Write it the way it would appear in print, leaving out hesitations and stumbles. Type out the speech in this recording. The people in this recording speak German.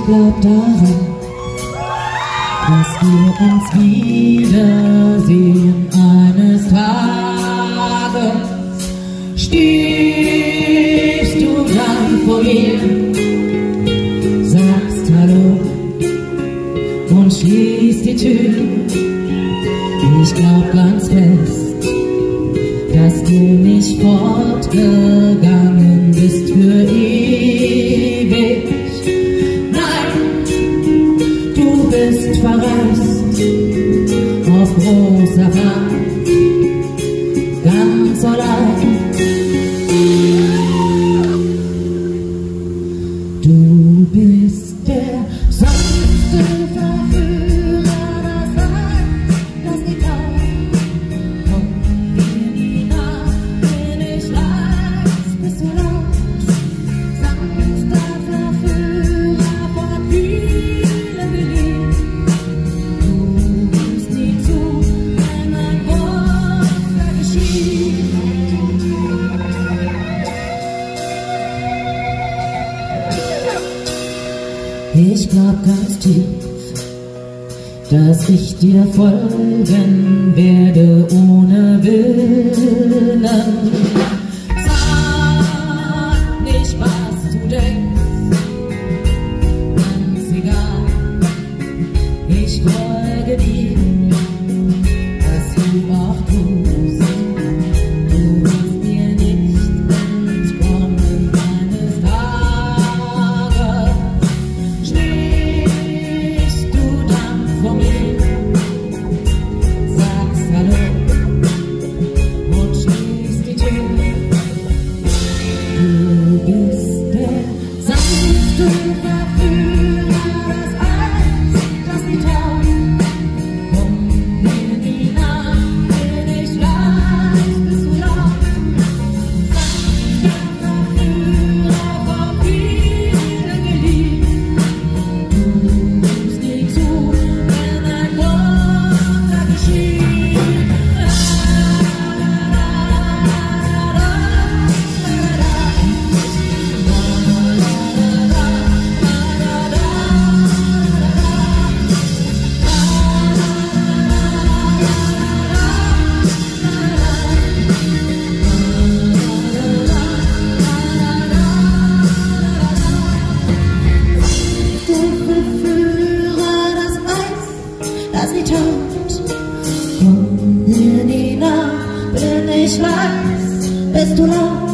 glaub daran, dass wir uns wiedersehen eines Tages. Stehst du dann vor mir, sagst Hallo und schließt die Tür. Ich glaub ganz fest, dass du nicht fortgegangen bist für ewig. Nein, du bist verreist auf großer Fahrt, ganz allein. Du bist der sanfte Verführer, das Eis, das die Tauben. Komm mir nie nach, bin ich leid, bist du laut. Sanfter Verführer, von vielen geliebt. Du gibst nie zu, wenn ein Wort geschieht. Ich glaub ganz tief, dass ich dir folgen werde ohne Willen. Sag nicht, was du denkst, ganz egal, ich folge dir, was du auch tust. Du wirst mir nicht entkommen eines Tages. Stehst du dann vor mir, sagst Hallo und schließt die Tür. Du bist der sanfte Verführer, das Eis, das die Tauben. Komm mir nie nach, bin ich leicht, bist du laut. Sanfter Verführer, von vielen geliebt. Du gibst nie zu, wenn ein Wunder geschieht. Der Verführer, das Eis, das nie taut. Komm mir nie nah, bin ich leis, bist du laut.